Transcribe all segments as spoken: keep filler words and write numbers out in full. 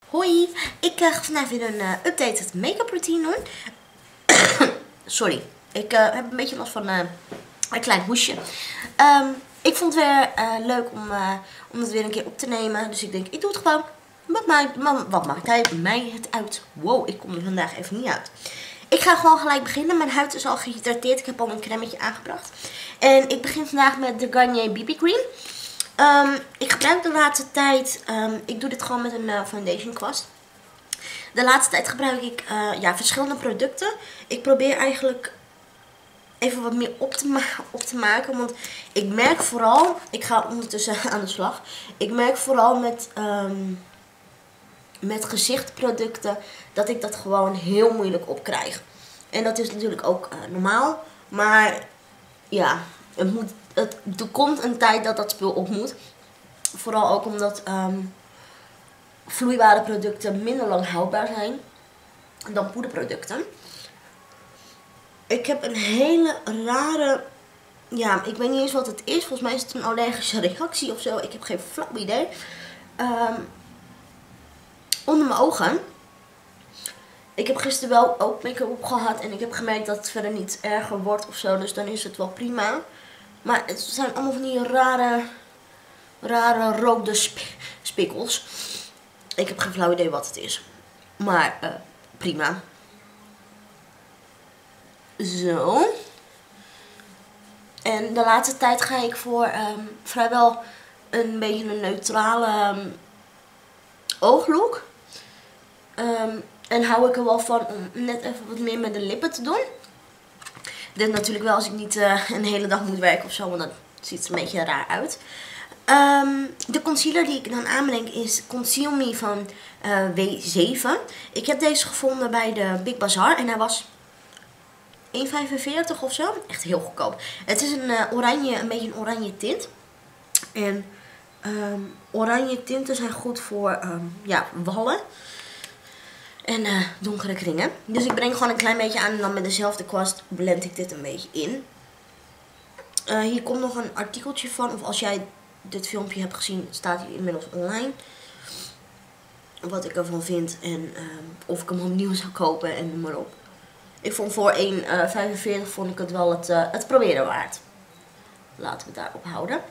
Hoi, ik uh, ga vandaag weer een uh, updated make-up routine doen. Sorry, ik uh, heb een beetje last van uh, een klein hoesje. Um, ik vond het weer uh, leuk om, uh, om het weer een keer op te nemen. Dus ik denk, ik doe het gewoon. Wat maakt, wat maakt hij mij het uit? Wow, ik kom er vandaag even niet uit. Ik ga gewoon gelijk beginnen. Mijn huid is al gehydrateerd. Ik heb al een cremmetje aangebracht. En ik begin vandaag met de Garnier B B Cream. Um, ik gebruik de laatste tijd, um, ik doe dit gewoon met een uh, foundation kwast. De laatste tijd gebruik ik uh, ja, verschillende producten. Ik probeer eigenlijk even wat meer op te, ma op te maken. Want ik merk vooral, ik ga ondertussen aan de slag. Ik merk vooral met, um, met gezichtproducten dat ik dat gewoon heel moeilijk opkrijg. En dat is natuurlijk ook uh, normaal. Maar ja, het moet... Het, er komt een tijd dat dat spul op moet. Vooral ook omdat um, vloeibare producten minder lang houdbaar zijn dan poederproducten. Ik heb een hele rare... Ja, ik weet niet eens wat het is. Volgens mij is het een allergische reactie of zo. Ik heb geen flauw idee. Um, onder mijn ogen. Ik heb gisteren wel ook make-up op gehad. En ik heb gemerkt dat het verder niet erger wordt of zo. Dus dan is het wel prima. Maar het zijn allemaal van die rare, rare rode sp spikkels. Ik heb geen flauw idee wat het is. Maar uh, prima. Zo. En de laatste tijd ga ik voor um, vrijwel een beetje een neutrale um, ooglook. Um, en hou ik er wel van om net even wat meer met de lippen te doen. Dit natuurlijk wel als ik niet uh, een hele dag moet werken of zo, want dan ziet het er een beetje raar uit. Um, de concealer die ik dan aanbreng is Conceal Me van uh, W zeven. Ik heb deze gevonden bij de Big Bazaar en hij was één vijfenveertig of zo. Echt heel goedkoop. Het is een uh, oranje, een beetje een oranje tint. En um, oranje tinten zijn goed voor um, ja, wallen. En uh, donkere kringen. Dus ik breng gewoon een klein beetje aan en dan met dezelfde kwast blend ik dit een beetje in. Uh, hier komt nog een artikeltje van. Of als jij dit filmpje hebt gezien, staat hij inmiddels online. Wat ik ervan vind en uh, of ik hem opnieuw zou kopen en noem maar op. Ik vond voor één vijfenveertig vond ik het wel het, uh, het proberen waard. Laten we het daarop houden.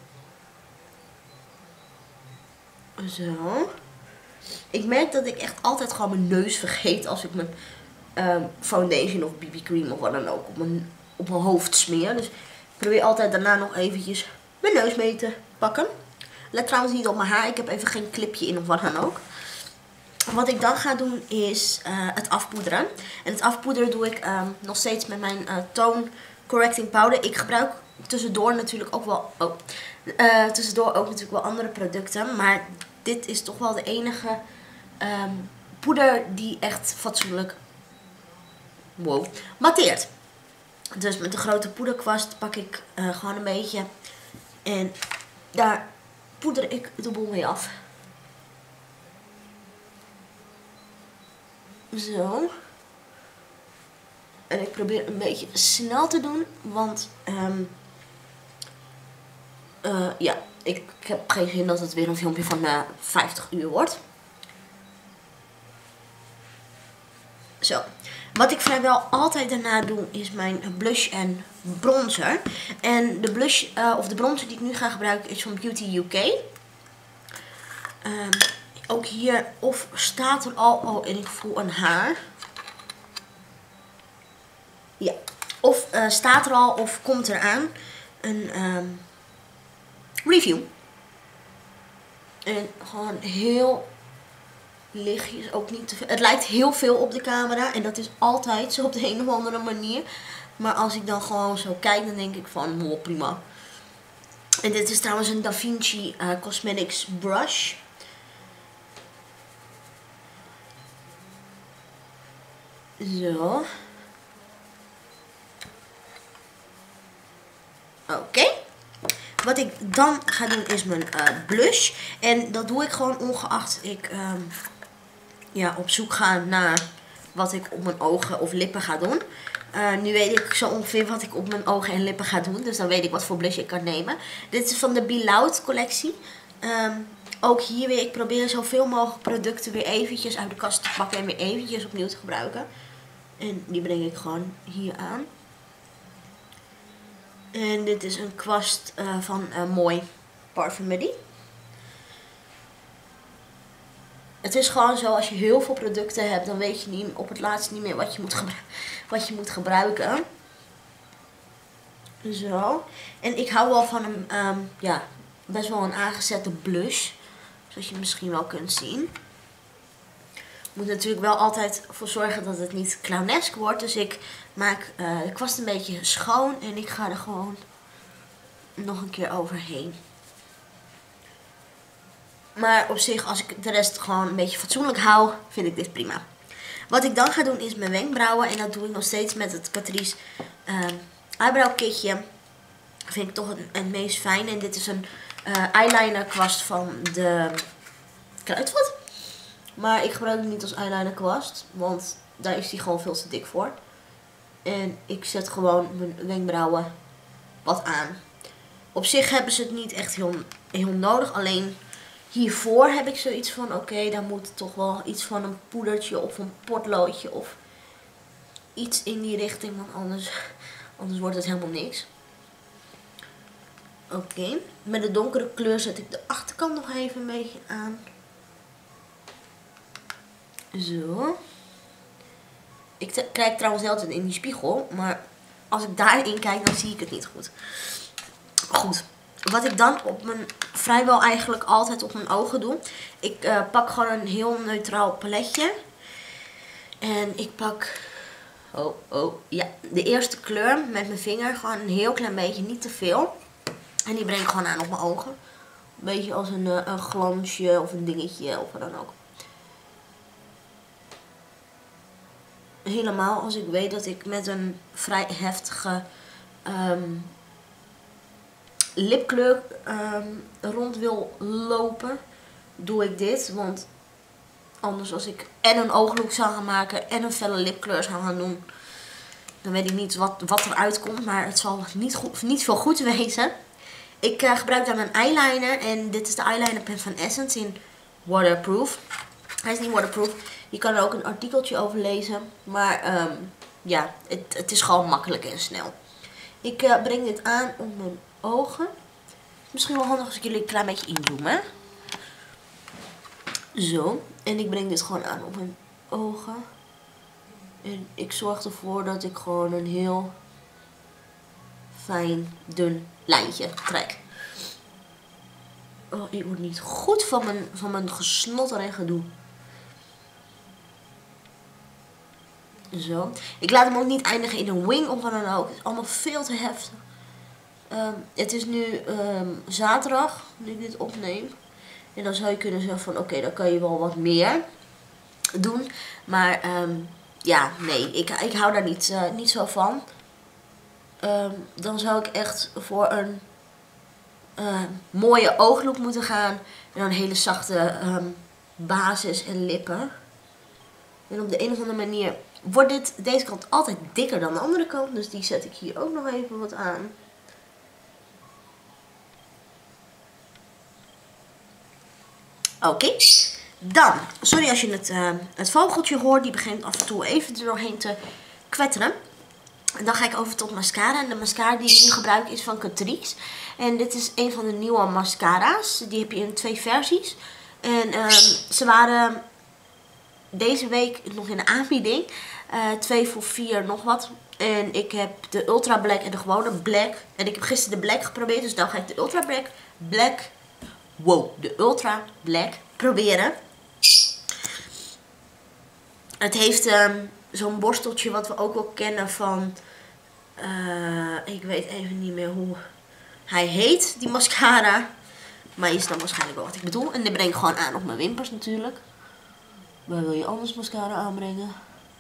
Zo. Ik merk dat ik echt altijd gewoon mijn neus vergeet als ik mijn uh, foundation of B B cream of wat dan ook op mijn, op mijn hoofd smeer. Dus ik probeer altijd daarna nog eventjes mijn neus mee te pakken. Let trouwens niet op mijn haar. Ik heb even geen clipje in of wat dan ook. Wat ik dan ga doen is uh, het afpoederen. En het afpoederen doe ik um, nog steeds met mijn uh, Tone Correcting Powder. Ik gebruik tussendoor natuurlijk ook wel, oh, uh, tussendoor ook natuurlijk wel andere producten. Maar dit is toch wel de enige um, poeder die echt fatsoenlijk wow, matteert. Dus met de grote poederkwast pak ik uh, gewoon een beetje. En daar poeder ik de boel mee af. Zo. En ik probeer een beetje snel te doen. Want um, uh, ja, ik, ik heb geen zin dat het weer een filmpje van uh, vijftig uur wordt. Zo. Wat ik vrijwel altijd daarna doe is mijn blush en bronzer. En de blush uh, of de bronzer die ik nu ga gebruiken is van Beauty U K. Um, ook hier of staat er al, oh en ik voel een haar. Ja. Of uh, staat er al of komt er aan een um, review. En gewoon heel lichtjes, ook niet te veel. Het lijkt heel veel op de camera en dat is altijd zo op de een of andere manier. Maar als ik dan gewoon zo kijk, dan denk ik van, oh, prima. En dit is trouwens een Da Vinci uh, Cosmetics brush. Zo. Oké. Okay. Wat ik dan ga doen is mijn uh, blush. En dat doe ik gewoon ongeacht ik um, ja, op zoek ga naar wat ik op mijn ogen of lippen ga doen. Uh, nu weet ik zo ongeveer wat ik op mijn ogen en lippen ga doen. Dus dan weet ik wat voor blush ik kan nemen. Dit is van de Be Loud collectie. Um, ook hier weer, ik probeer zoveel mogelijk producten weer eventjes uit de kast te pakken en weer eventjes opnieuw te gebruiken. En die breng ik gewoon hier aan. En dit is een kwast uh, van uh, Mooi Parfumerie. Het is gewoon zo, als je heel veel producten hebt, dan weet je niet, op het laatst niet meer wat je moet, gebru wat je moet gebruiken. Zo. En ik hou wel van een, um, ja, best wel een aangezette blush. Zoals je misschien wel kunt zien. Moet natuurlijk wel altijd voor zorgen dat het niet clownesk wordt. Dus ik maak uh, de kwast een beetje schoon en ik ga er gewoon nog een keer overheen. Maar op zich, als ik de rest gewoon een beetje fatsoenlijk hou, vind ik dit prima. Wat ik dan ga doen is mijn wenkbrauwen. En dat doe ik nog steeds met het Catrice uh, eyebrow kitje. Vind ik toch het, het meest fijn. En dit is een uh, eyeliner kwast van de Kruidvat. Maar ik gebruik het niet als eyeliner kwast. Want daar is die gewoon veel te dik voor. En ik zet gewoon mijn wenkbrauwen wat aan. Op zich hebben ze het niet echt heel, heel nodig. Alleen hiervoor heb ik zoiets van, oké, okay, daar moet toch wel iets van een poedertje of een potloodje of iets in die richting. Want anders, anders wordt het helemaal niks. Oké, okay. Met de donkere kleur zet ik de achterkant nog even een beetje aan. Zo. Ik kijk trouwens altijd in die spiegel, maar als ik daarin kijk, dan zie ik het niet goed. Goed. Wat ik dan op mijn, vrijwel eigenlijk altijd op mijn ogen doe. Ik uh, pak gewoon een heel neutraal paletje. En ik pak, oh, oh, ja, de eerste kleur met mijn vinger. Gewoon een heel klein beetje, niet te veel. En die breng ik gewoon aan op mijn ogen. Een beetje als een, uh, een glansje of een dingetje of wat dan ook. Helemaal als ik weet dat ik met een vrij heftige um, lipkleur um, rond wil lopen, doe ik dit. Want anders als ik en een ooglook zou gaan maken en een felle lipkleur zou gaan doen, dan weet ik niet wat, wat eruit komt. Maar het zal niet, goed, niet veel goed wezen. Ik uh, gebruik dan een eyeliner. En dit is de eyeliner pen van Essence in Waterproof. Hij is niet waterproof. Je kan er ook een artikeltje over lezen. Maar um, ja, het, het is gewoon makkelijk en snel. Ik uh, breng dit aan op mijn ogen. Misschien wel handig als ik jullie een klein beetje inzoomen. Zo. En ik breng dit gewoon aan op mijn ogen. En ik zorg ervoor dat ik gewoon een heel fijn, dun lijntje trek. Oh, ik word niet goed van mijn, van mijn gesnotter en gedoe. Zo. Ik laat hem ook niet eindigen in een wing of wat dan ook. Het is allemaal veel te heftig. Um, het is nu um, zaterdag, nu ik dit opneem. En dan zou je kunnen zeggen van oké, okay, dan kan je wel wat meer doen. Maar um, ja, nee, ik, ik hou daar niet, uh, niet zo van. Um, dan zou ik echt voor een uh, mooie ooglook moeten gaan. En dan een hele zachte um, basis en lippen. En op de een of andere manier wordt dit, deze kant altijd dikker dan de andere kant. Dus die zet ik hier ook nog even wat aan. Oké. Okay. Dan, sorry als je het, uh, het vogeltje hoort. Die begint af en toe even er doorheen te kwetteren. En dan ga ik over tot mascara. En de mascara die ik nu gebruik is van Catrice. En dit is een van de nieuwe mascara's. Die heb je in twee versies. En uh, ze waren deze week nog in de aanbieding. Uh, twee voor vier nog wat. En ik heb de Ultra Black en de gewone Black. En ik heb gisteren de Black geprobeerd. Dus dan ga ik de Ultra Black, Black, wow, de Ultra Black proberen. Het heeft um, zo'n borsteltje wat we ook wel kennen van, uh, ik weet even niet meer hoe hij heet, die mascara. Maar je snapt waarschijnlijk wel wat ik bedoel. En dit breng ik gewoon aan op mijn wimpers natuurlijk. Waar wil je anders mascara aanbrengen?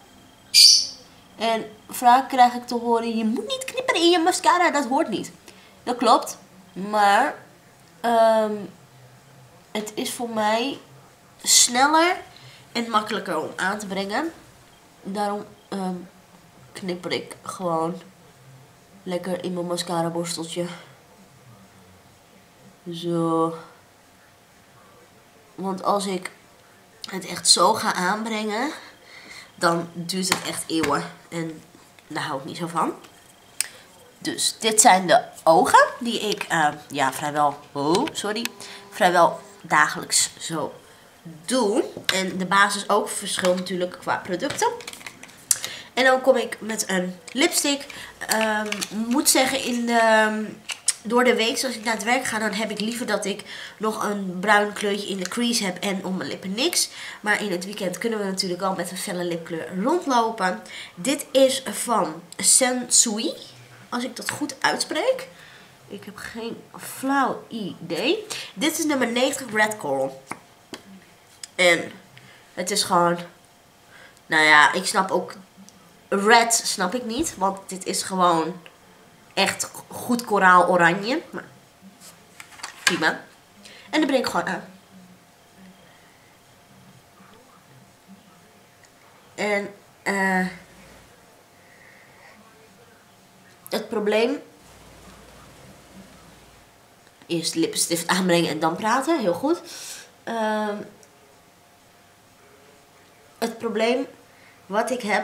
En vaak krijg ik te horen, je moet niet knipperen in je mascara, dat hoort niet. Dat klopt, maar um, het is voor mij sneller en makkelijker om aan te brengen. Daarom um, knipper ik gewoon lekker in mijn mascara borsteltje. Zo. Want als ik het echt zo ga aanbrengen, dan duurt het echt eeuwen. En daar hou ik niet zo van. Dus dit zijn de ogen die ik uh, ja, vrijwel, oh, sorry, vrijwel dagelijks zo doe. En de basis ook verschilt natuurlijk qua producten. En dan kom ik met een lipstick. Um, moet zeggen, in de, door de week, als ik naar het werk ga, dan heb ik liever dat ik nog een bruin kleurtje in de crease heb en om mijn lippen niks. Maar in het weekend kunnen we natuurlijk al met een felle lipkleur rondlopen. Dit is van Sensui, als ik dat goed uitspreek. Ik heb geen flauw idee. Dit is nummer negentig, Red Coral. En het is gewoon, nou ja, ik snap ook, red snap ik niet, want dit is gewoon echt goed koraal oranje. Maar prima. En dan breng ik gewoon aan. En uh, het probleem, eerst lippenstift aanbrengen en dan praten, heel goed. Uh, het probleem wat ik heb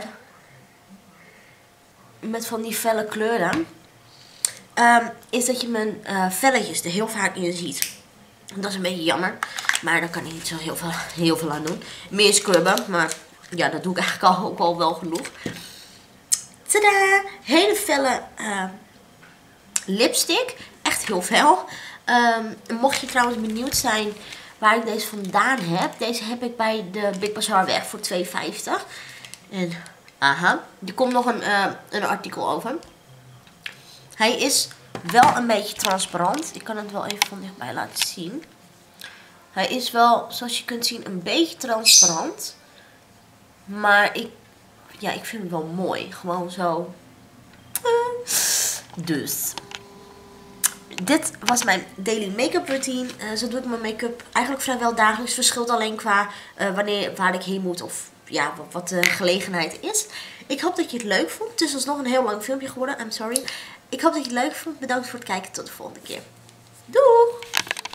met van die felle kleuren, um, is dat je mijn uh, velletjes er heel vaak in ziet. Dat is een beetje jammer, maar daar kan ik niet zo heel veel, heel veel aan doen. Meer scrubben, maar ja, dat doe ik eigenlijk al, ook al wel genoeg. Tadaa! Hele felle uh, lipstick, echt heel fel. Um, mocht je trouwens benieuwd zijn waar ik deze vandaan heb, deze heb ik bij de Big Bazaar weg voor twee vijftig. En aha, er komt nog een, uh, een artikel over. Hij is wel een beetje transparant. Ik kan het wel even van dichtbij laten zien. Hij is wel, zoals je kunt zien, een beetje transparant. Maar ik, ja, ik vind hem wel mooi. Gewoon zo. Dus. Dit was mijn daily make-up routine. Uh, zo doe ik mijn make-up eigenlijk vrijwel dagelijks. Verschilt alleen qua uh, wanneer, waar ik heen moet of ja, wat, wat de gelegenheid is. Ik hoop dat je het leuk vond. Het is alsnog een heel lang filmpje geworden. I'm sorry. Ik hoop dat je het leuk vond. Bedankt voor het kijken. Tot de volgende keer.